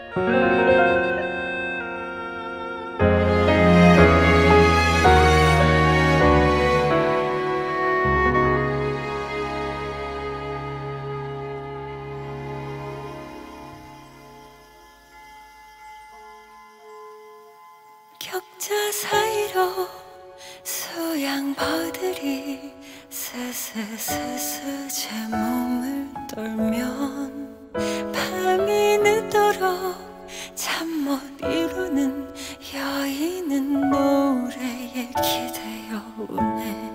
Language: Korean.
격자 사이로 수양버들이 스스스스 제 몸을 떨면 밤이 늦도록 잠 못 이루는 여인은 노래에 기대어 우네.